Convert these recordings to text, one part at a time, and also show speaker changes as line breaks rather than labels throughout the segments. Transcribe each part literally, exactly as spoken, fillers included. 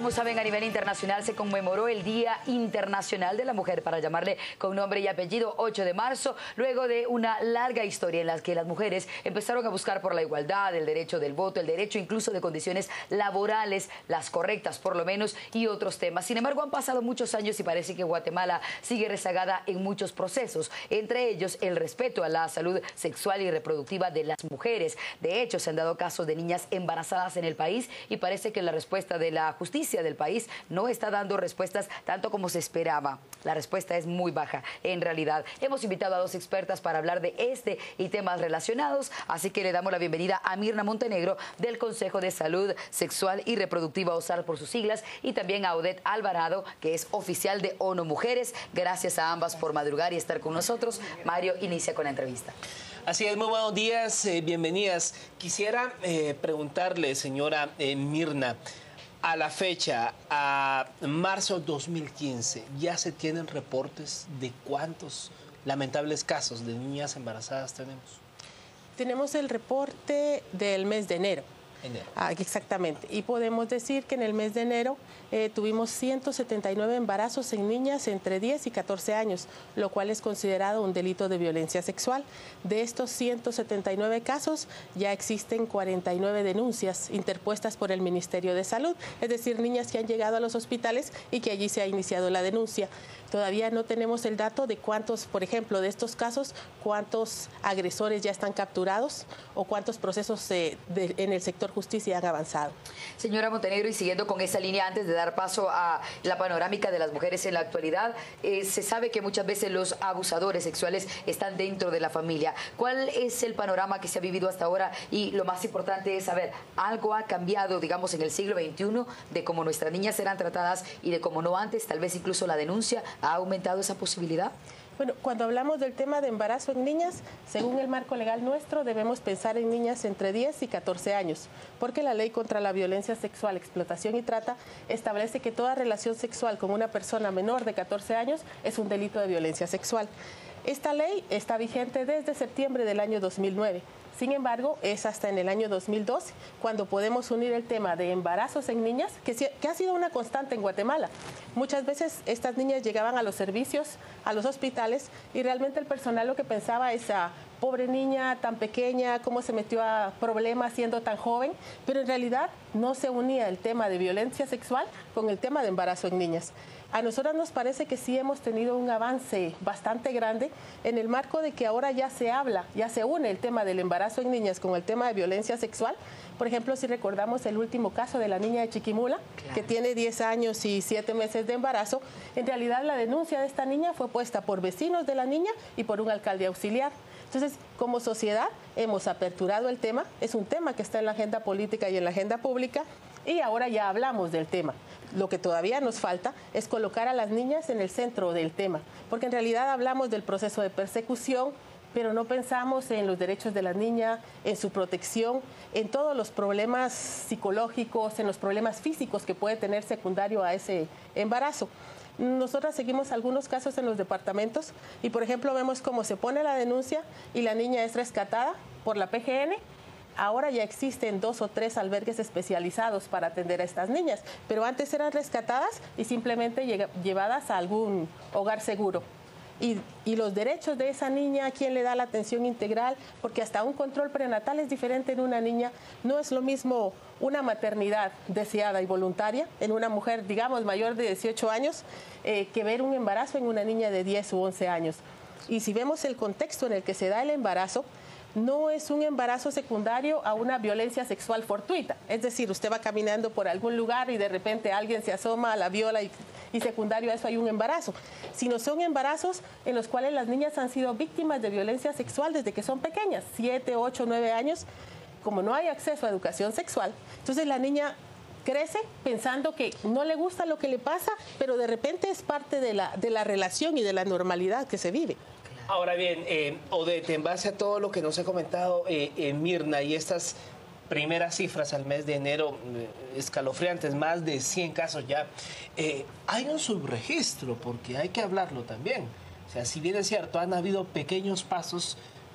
como saben, a nivel internacional se conmemoró el Día Internacional de la Mujer, para llamarle con nombre y apellido, ocho de marzo, luego de una larga historia en la que las mujeres empezaron a buscar por la igualdad, el derecho del voto, el derecho incluso de condiciones laborales, las correctas por lo menos, y otros temas. Sin embargo, han pasado muchos años y parece que Guatemala sigue rezagada en muchos procesos, entre ellos el respeto a la salud sexual y reproductiva de las mujeres. De hecho, se han dado casos de niñas embarazadas en el país y parece que la respuesta de la justicia del país no está dando respuestas tanto como se esperaba. La respuesta es muy baja, en realidad. Hemos invitado a dos expertas para hablar de este y temas relacionados, así que le damos la bienvenida a Mirna Montenegro, del Consejo de Salud Sexual y Reproductiva, O S A R por sus siglas, y también a Odette Alvarado, que es oficial de ONU Mujeres. Gracias a ambas por madrugar y estar con nosotros. Mario, inicia con la entrevista.
Así es, muy buenos días, eh, bienvenidas. Quisiera eh, preguntarle, señora eh, Mirna, a la fecha, a marzo dos mil quince, ¿ya se tienen reportes de cuántos lamentables casos de niñas embarazadas tenemos?
Tenemos el reporte del mes de enero.
Enero.
Ah, exactamente. Y podemos decir que en el mes de enero eh, tuvimos ciento setenta y nueve embarazos en niñas entre diez y catorce años, lo cual es considerado un delito de violencia sexual. De estos ciento setenta y nueve casos, ya existen cuarenta y nueve denuncias interpuestas por el Ministerio de Salud, es decir, niñas que han llegado a los hospitales y que allí se ha iniciado la denuncia. Todavía no tenemos el dato de cuántos, por ejemplo, de estos casos, cuántos agresores ya están capturados o cuántos procesos eh, de, en el sector justicia han avanzado.
Señora Montenegro, y siguiendo con esa línea, antes de dar paso a la panorámica de las mujeres en la actualidad, eh, se sabe que muchas veces los abusadores sexuales están dentro de la familia. ¿Cuál es el panorama que se ha vivido hasta ahora? Y lo más importante es saber, ¿algo ha cambiado, digamos, en el siglo veintiuno de cómo nuestras niñas eran tratadas y de cómo no antes? Tal vez incluso la denuncia ha aumentado esa posibilidad.
Bueno, cuando hablamos del tema de embarazo en niñas, según el marco legal nuestro, debemos pensar en niñas entre diez y catorce años, porque la ley contra la violencia sexual, explotación y trata establece que toda relación sexual con una persona menor de catorce años es un delito de violencia sexual. Esta ley está vigente desde septiembre del año dos mil nueve. Sin embargo, es hasta en el año dos mil doce cuando podemos unir el tema de embarazos en niñas, que, que ha sido una constante en Guatemala. Muchas veces estas niñas llegaban a los servicios, a los hospitales, y realmente el personal lo que pensaba es a pobre niña tan pequeña, cómo se metió a problemas siendo tan joven, pero en realidad no se unía el tema de violencia sexual con el tema de embarazo en niñas. A nosotras nos parece que sí hemos tenido un avance bastante grande en el marco de que ahora ya se habla, ya se une el tema del embarazo en niñas con el tema de violencia sexual. Por ejemplo, si recordamos el último caso de la niña de Chiquimula, claro, que tiene diez años y siete meses de embarazo, en realidad la denuncia de esta niña fue puesta por vecinos de la niña y por un alcalde auxiliar. Entonces, como sociedad hemos aperturado el tema, es un tema que está en la agenda política y en la agenda pública, y ahora ya hablamos del tema. Lo que todavía nos falta es colocar a las niñas en el centro del tema, porque en realidad hablamos del proceso de persecución, pero no pensamos en los derechos de la niña, en su protección, en todos los problemas psicológicos, en los problemas físicos que puede tener secundario a ese embarazo. Nosotras seguimos algunos casos en los departamentos y, por ejemplo, vemos cómo se pone la denuncia y la niña es rescatada por la P G N. Ahora ya existen dos o tres albergues especializados para atender a estas niñas, pero antes eran rescatadas y simplemente llevadas a algún hogar seguro. Y, y los derechos de esa niña, ¿a quién le da la atención integral? Porque hasta un control prenatal es diferente en una niña. No es lo mismo una maternidad deseada y voluntaria en una mujer, digamos, mayor de dieciocho años, eh, que ver un embarazo en una niña de diez u once años. Y si vemos el contexto en el que se da el embarazo, no es un embarazo secundario a una violencia sexual fortuita. Es decir, usted va caminando por algún lugar y de repente alguien se asoma, la viola y, y secundario a eso hay un embarazo. Sino son embarazos en los cuales las niñas han sido víctimas de violencia sexual desde que son pequeñas, siete, ocho, nueve años. Como no hay acceso a educación sexual, entonces la niña crece pensando que no le gusta lo que le pasa, pero de repente es parte de la, de la relación y de la normalidad que se vive.
Ahora bien, eh, Odette, en base a todo lo que nos ha comentado eh, eh, Mirna y estas primeras cifras al mes de enero, eh, escalofriantes, más de cien casos ya, eh, hay un subregistro, porque hay que hablarlo también. O sea, si bien es cierto, han habido pequeños pasos,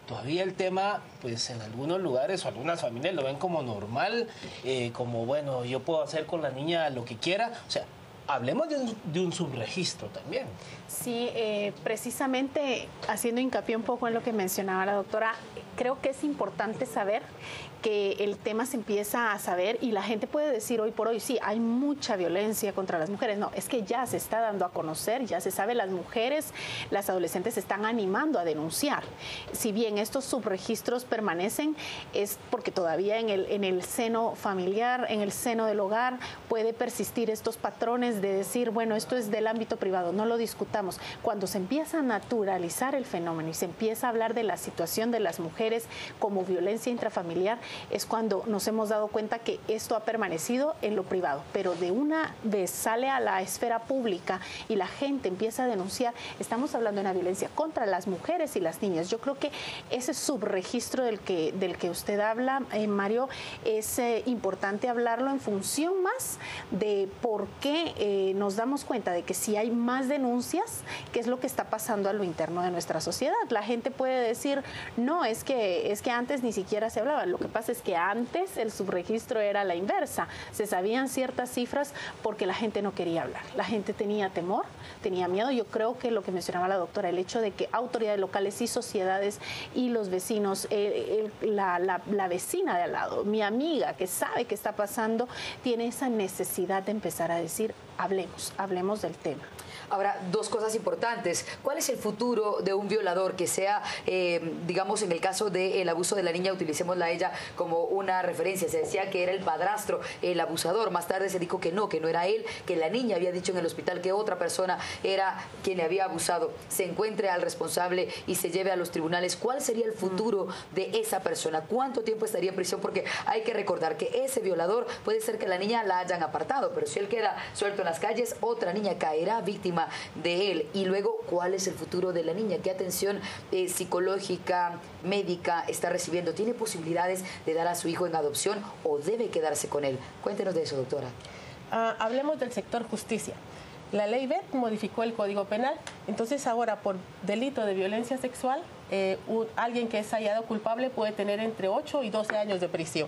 todavía el tema, pues en algunos lugares o algunas familias lo ven como normal, eh, como bueno, yo puedo hacer con la niña lo que quiera. O sea, hablemos de un, de un subregistro también.
Sí, eh, precisamente haciendo hincapié un poco en lo que mencionaba la doctora, creo que es importante saber que el tema se empieza a saber y la gente puede decir hoy por hoy, sí, hay mucha violencia contra las mujeres. No, es que ya se está dando a conocer, ya se sabe, las mujeres, las adolescentes se están animando a denunciar. Si bien estos subregistros permanecen, es porque todavía en el, en el seno familiar, en el seno del hogar, puede persistir estos patrones de decir, bueno, esto es del ámbito privado, no lo discutamos. Cuando se empieza a naturalizar el fenómeno y se empieza a hablar de la situación de las mujeres como violencia intrafamiliar, es cuando nos hemos dado cuenta que esto ha permanecido en lo privado, pero de una vez sale a la esfera pública y la gente empieza a denunciar, estamos hablando de una violencia contra las mujeres y las niñas. Yo creo que ese subregistro del que, del que usted habla, eh, Mario, es eh, importante hablarlo en función más de por qué eh, nos damos cuenta de que si hay más denuncias, qué es lo que está pasando a lo interno de nuestra sociedad. La gente puede decir, no, es que, es que antes ni siquiera se hablaba. Lo que pasa es que antes el subregistro era la inversa. Se sabían ciertas cifras porque la gente no quería hablar. La gente tenía temor, tenía miedo. Yo creo que lo que mencionaba la doctora, el hecho de que autoridades locales y sociedades y los vecinos, eh, el, la, la, la vecina de al lado, mi amiga que sabe qué está pasando, tiene esa necesidad de empezar a decir, hablemos, hablemos del tema.
Ahora, dos cosas importantes. ¿Cuál es el futuro de un violador que sea, eh, digamos, en el caso del abuso de la niña, utilicémosla a ella como una referencia? Se decía que era el padrastro, el abusador. Más tarde se dijo que no, que no era él, que la niña había dicho en el hospital que otra persona era quien le había abusado. Se encuentre al responsable y se lleve a los tribunales. ¿Cuál sería el futuro de esa persona? ¿Cuánto tiempo estaría en prisión? Porque hay que recordar que ese violador puede ser que la niña la hayan apartado, pero si él queda suelto en las calles, otra niña caerá víctima de él. Y luego, ¿cuál es el futuro de la niña? ¿Qué atención eh, psicológica, médica está recibiendo? ¿Tiene posibilidades de dar a su hijo en adopción o debe quedarse con él? Cuéntenos de eso, doctora.
Uh, hablemos del sector justicia. La ley B E P modificó el Código Penal, entonces ahora por delito de violencia sexual, eh, un, alguien que es hallado culpable puede tener entre ocho y doce años de prisión.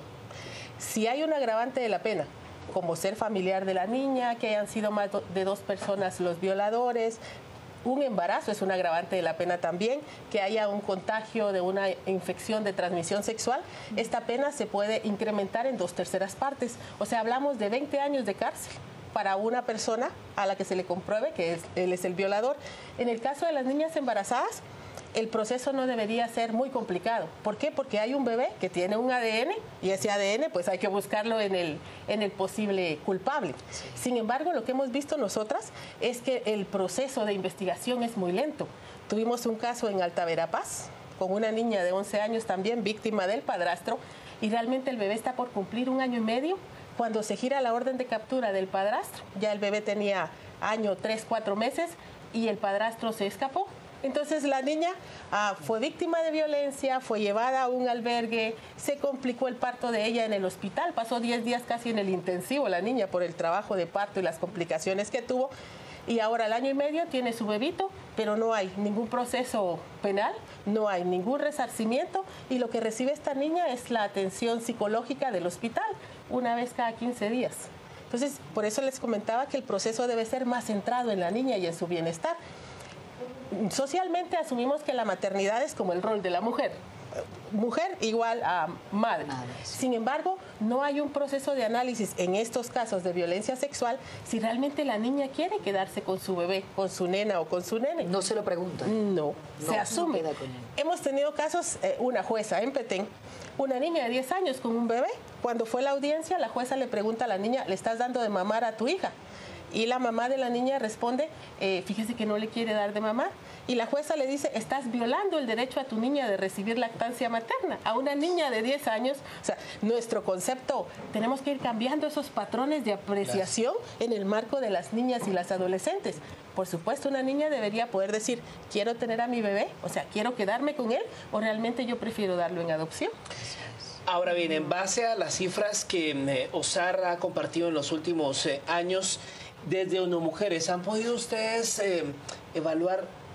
Si hay un agravante de la pena, como ser familiar de la niña, que hayan sido más de dos personas los violadores, un embarazo es un agravante de la pena también, que haya un contagio de una infección de transmisión sexual, esta pena se puede incrementar en dos terceras partes. O sea, hablamos de veinte años de cárcel para una persona a la que se le compruebe que es, él es el violador. En el caso de las niñas embarazadas, el proceso no debería ser muy complicado. ¿Por qué? Porque hay un bebé que tiene un A D N y ese A D N pues hay que buscarlo en el, en el posible culpable. Sin embargo, lo que hemos visto nosotras es que el proceso de investigación es muy lento. Tuvimos un caso en Alta Verapaz con una niña de once años también víctima del padrastro y realmente el bebé está por cumplir un año y medio. Cuando se gira la orden de captura del padrastro, ya el bebé tenía año, tres, cuatro meses y el padrastro se escapó. Entonces la niña ah, fue víctima de violencia, fue llevada a un albergue, se complicó el parto de ella en el hospital, pasó diez días casi en el intensivo la niña por el trabajo de parto y las complicaciones que tuvo. Y ahora al año y medio tiene su bebito, pero no hay ningún proceso penal, no hay ningún resarcimiento y lo que recibe esta niña es la atención psicológica del hospital una vez cada quince días. Entonces, por eso les comentaba que el proceso debe ser más centrado en la niña y en su bienestar. Socialmente asumimos que la maternidad es como el rol de la mujer. Mujer igual a madre. madre sí. Sin embargo, no hay un proceso de análisis en estos casos de violencia sexual si realmente la niña quiere quedarse con su bebé, con su nena o con su nene.
No se lo preguntan.
No, no se asume. No Hemos tenido casos, eh, una jueza en Petén, una niña de diez años con un bebé. Cuando fue la audiencia, la jueza le pregunta a la niña, ¿le estás dando de mamar a tu hija? Y la mamá de la niña responde, eh, fíjese que no le quiere dar de mamar. Y la jueza le dice, estás violando el derecho a tu niña de recibir lactancia materna, a una niña de diez años. O sea, nuestro concepto, tenemos que ir cambiando esos patrones de apreciación en el marco de las niñas y las adolescentes. Por supuesto, una niña debería poder decir, quiero tener a mi bebé, o sea, quiero quedarme con él, o realmente yo prefiero darlo en adopción.
Ahora bien, en base a las cifras que eh, OSAR ha compartido en los últimos eh, años, desde ONU Mujeres, ¿han podido ustedes eh, evaluar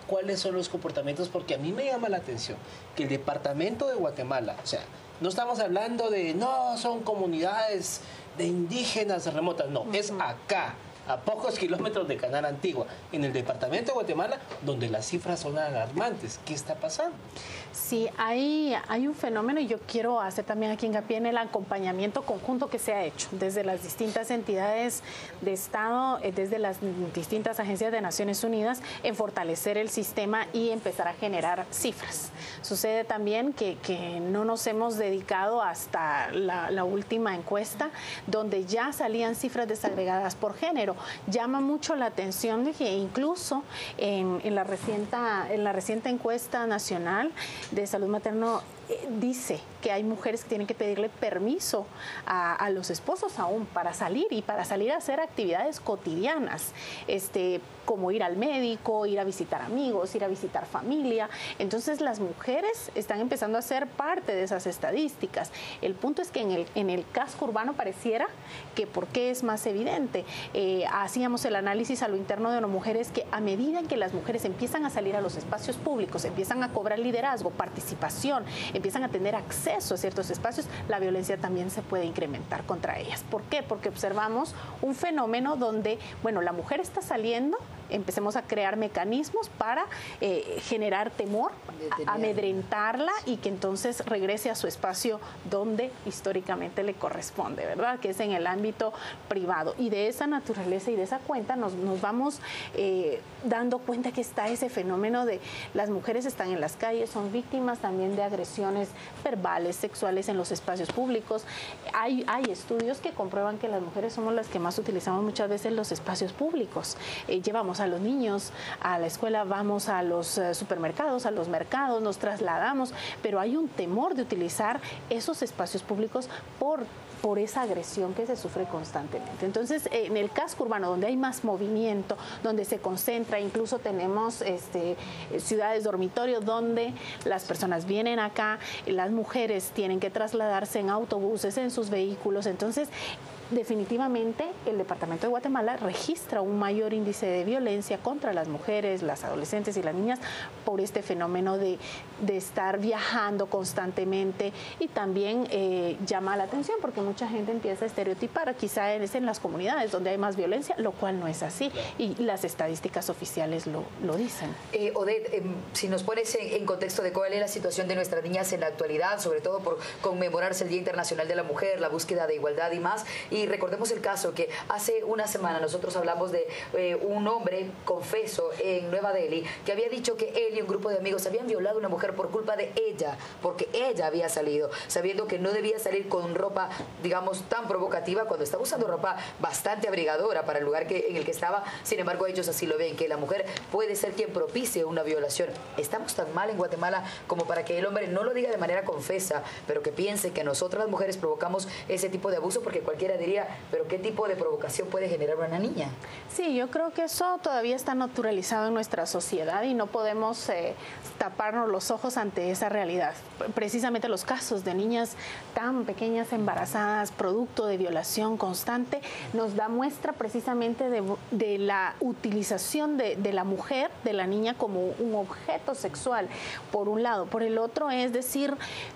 cuáles son los comportamientos, porque a mí me llama la atención que el departamento de Guatemala, o sea, no estamos hablando de, no, son comunidades de indígenas remotas, no, uh-huh. es acá, a pocos kilómetros de Canal Antigua, en el departamento de Guatemala, donde las cifras son alarmantes. ¿Qué está pasando?
Sí, hay, hay un fenómeno, y yo quiero hacer también aquí hincapié en el acompañamiento conjunto que se ha hecho desde las distintas entidades de Estado, desde las distintas agencias de Naciones Unidas, en fortalecer el sistema y empezar a generar cifras. Sucede también que, que no nos hemos dedicado hasta la, la última encuesta, donde ya salían cifras desagregadas por género. Llama mucho la atención de que incluso en, en, la reciente, en la reciente encuesta nacional de salud materno eh, dice que hay mujeres que tienen que pedirle permiso a, a los esposos aún para salir y para salir a hacer actividades cotidianas, este, como ir al médico, ir a visitar amigos, ir a visitar familia. Entonces las mujeres están empezando a ser parte de esas estadísticas. El punto es que en el, en el casco urbano pareciera que ¿por qué es más evidente? Eh, hacíamos el análisis a lo interno de las mujeres que a medida en que las mujeres empiezan a salir a los espacios públicos, empiezan a cobrar liderazgo, participación, empiezan a tener acceso a ciertos espacios, la violencia también se puede incrementar contra ellas. ¿Por qué? Porque observamos un fenómeno donde, bueno, la mujer está saliendo, empecemos a crear mecanismos para eh, generar temor, a, amedrentarla y que entonces regrese a su espacio donde históricamente le corresponde, ¿verdad? Que es en el ámbito privado. Y de esa naturaleza y de esa cuenta nos, nos vamos eh, dando cuenta que está ese fenómeno de las mujeres están en las calles, son víctimas también de agresiones verbales, sexuales en los espacios públicos. Hay, hay estudios que comprueban que las mujeres somos las que más utilizamos muchas veces los espacios públicos. Eh, llevamos a los niños a la escuela, vamos a los uh, supermercados, a los mercados, nos trasladamos, pero hay un temor de utilizar esos espacios públicos por por esa agresión que se sufre constantemente. Entonces, en el casco urbano, donde hay más movimiento, donde se concentra, incluso tenemos este, ciudades dormitorios donde las personas vienen acá, las mujeres tienen que trasladarse en autobuses, en sus vehículos. Entonces, definitivamente el Departamento de Guatemala registra un mayor índice de violencia contra las mujeres, las adolescentes y las niñas por este fenómeno de, de estar viajando constantemente, y también eh, llama la atención porque mucha gente empieza a estereotipar, quizá es en las comunidades donde hay más violencia, lo cual no es así, y las estadísticas oficiales lo, lo dicen.
Eh, Odette, eh, si nos pones en, en contexto de cuál es la situación de nuestras niñas en la actualidad, sobre todo por conmemorarse el Día Internacional de la Mujer, la búsqueda de igualdad y más. Y recordemos el caso que hace una semana nosotros hablamos de eh, un hombre confeso en Nueva Delhi que había dicho que él y un grupo de amigos habían violado a una mujer por culpa de ella, porque ella había salido, sabiendo que no debía salir con ropa, digamos, tan provocativa cuando estaba usando ropa bastante abrigadora para el lugar que, en el que estaba. Sin embargo, ellos así lo ven, que la mujer puede ser quien propicie una violación. ¿Estamos tan mal en Guatemala como para que el hombre no lo diga de manera confesa, pero que piense que nosotras las mujeres provocamos ese tipo de abuso? Porque cualquiera diría, pero ¿qué tipo de provocación puede generar una niña?
Sí, yo creo que eso todavía está naturalizado en nuestra sociedad y no podemos eh, taparnos los ojos ante esa realidad. Precisamente los casos de niñas tan pequeñas, embarazadas, producto de violación constante, nos da muestra precisamente de, de la utilización de, de la mujer, de la niña, como un objeto sexual, por un lado. Por el otro, es decir,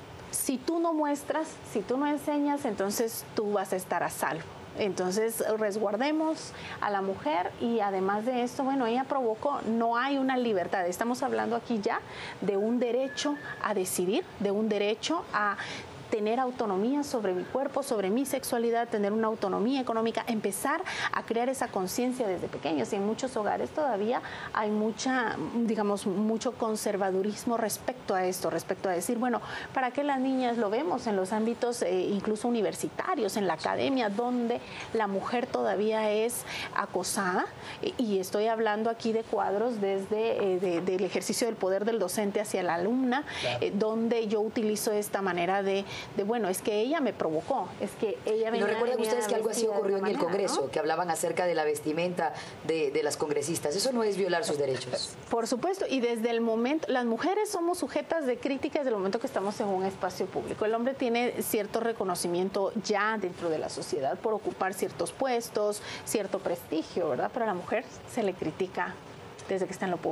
si tú no muestras, si tú no enseñas, entonces tú vas a estar a salvo. Entonces, resguardemos a la mujer, y además de esto, bueno, ella provocó, no hay una libertad. Estamos hablando aquí ya de un derecho a decidir, de un derecho a tener autonomía sobre mi cuerpo, sobre mi sexualidad, tener una autonomía económica, empezar a crear esa conciencia desde pequeños. Y en muchos hogares todavía hay mucha, digamos, mucho conservadurismo respecto a esto, respecto a decir, bueno, ¿para qué las niñas? Lo vemos en los ámbitos eh, incluso universitarios, en la academia, donde la mujer todavía es acosada, y estoy hablando aquí de cuadros desde eh, de, del ejercicio del poder del docente hacia la alumna, claro. eh, donde yo utilizo esta manera de de bueno, es que ella me provocó, es que ella venía.
¿No recuerdan ustedes que algo así ocurrió en el Congreso,
¿no?
que hablaban acerca de la vestimenta de, de las congresistas? Eso no es violar sus derechos.
Por supuesto, y desde el momento, las mujeres somos sujetas de crítica desde el momento que estamos en un espacio público. El hombre tiene cierto reconocimiento ya dentro de la sociedad por ocupar ciertos puestos, cierto prestigio, ¿verdad? Pero a la mujer se le critica desde que está en lo público.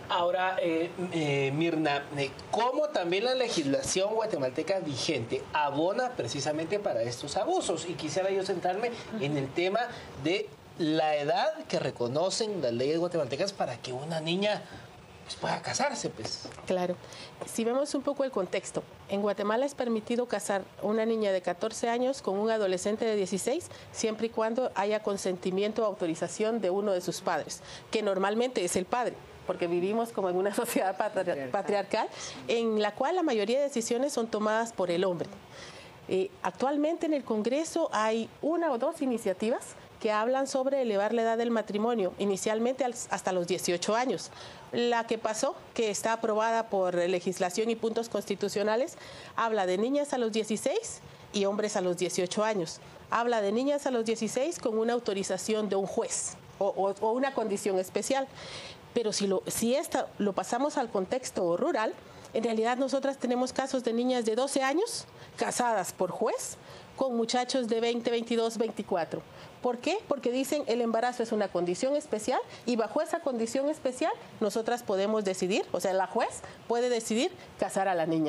Ahora, eh, eh, Mirna, eh, ¿cómo también la legislación guatemalteca vigente abona precisamente para estos abusos? Y quisiera yo centrarme en el tema de la edad que reconocen las leyes guatemaltecas para que una niña pues, pueda casarse, pues.
Claro. Si vemos un poco el contexto, en Guatemala es permitido casar una niña de catorce años con un adolescente de dieciséis, siempre y cuando haya consentimiento o autorización de uno de sus padres, que normalmente es el padre, porque vivimos como en una sociedad patri patriarcal, en la cual la mayoría de decisiones son tomadas por el hombre. Eh, actualmente en el Congreso hay una o dos iniciativas que hablan sobre elevar la edad del matrimonio, inicialmente hasta los dieciocho años. La que pasó, que está aprobada por legislación y puntos constitucionales, habla de niñas a los dieciséis y hombres a los dieciocho años. Habla de niñas a los dieciséis con una autorización de un juez o, o, o una condición especial. Pero si, lo, si esta lo pasamos al contexto rural, en realidad nosotras tenemos casos de niñas de doce años casadas por juez con muchachos de veinte, veintidós, veinticuatro. ¿Por qué? Porque dicen el embarazo es una condición especial y bajo esa condición especial nosotras podemos decidir, o sea, la juez puede decidir casar a la niña.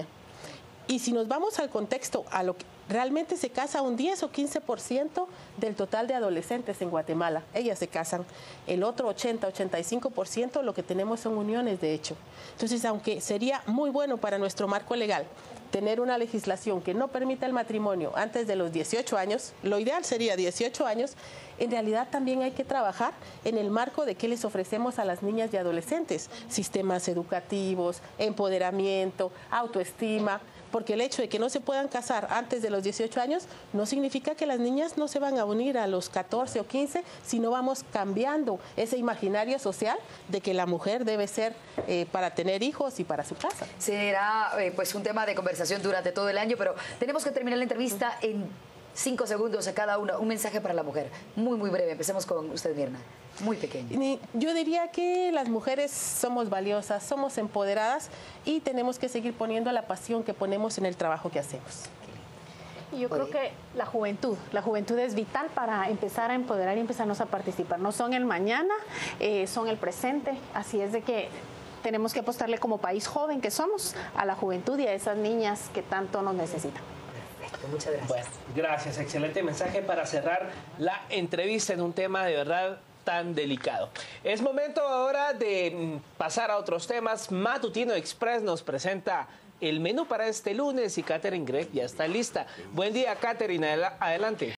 Y si nos vamos al contexto, a lo que realmente se casa un diez o quince por ciento del total de adolescentes en Guatemala. Ellas se casan. El otro ochenta, ochenta y cinco por ciento lo que tenemos son uniones de hecho. Entonces, aunque sería muy bueno para nuestro marco legal tener una legislación que no permita el matrimonio antes de los dieciocho años, lo ideal sería dieciocho años, en realidad también hay que trabajar en el marco de qué les ofrecemos a las niñas y adolescentes, sistemas educativos, empoderamiento, autoestima, porque el hecho de que no se puedan casar antes de los dieciocho años no significa que las niñas no se van a unir a los catorce o quince, sino vamos cambiando ese imaginario social de que la mujer debe ser eh, para tener hijos y para su casa.
Será eh, pues un tema de conversación durante todo el año, pero tenemos que terminar la entrevista en cinco segundos a cada una. Un mensaje para la mujer, muy, muy breve. Empecemos con usted, Mirna. Muy pequeño.
Yo diría que las mujeres somos valiosas, somos empoderadas y tenemos que seguir poniendo la pasión que ponemos en el trabajo que hacemos.
Yo creo que la juventud, la juventud es vital para empezar a empoderar y empezarnos a participar. No son el mañana, eh, son el presente, así es de que tenemos que apostarle como país joven que somos a la juventud y a esas niñas que tanto nos necesitan.
Perfecto, muchas gracias.
Bueno, gracias, excelente mensaje para cerrar la entrevista en un tema de verdad tan delicado. Es momento ahora de pasar a otros temas. Matutino Express nos presenta el menú para este lunes y Catherine Greff ya está lista. Buen día, Catherine, adelante.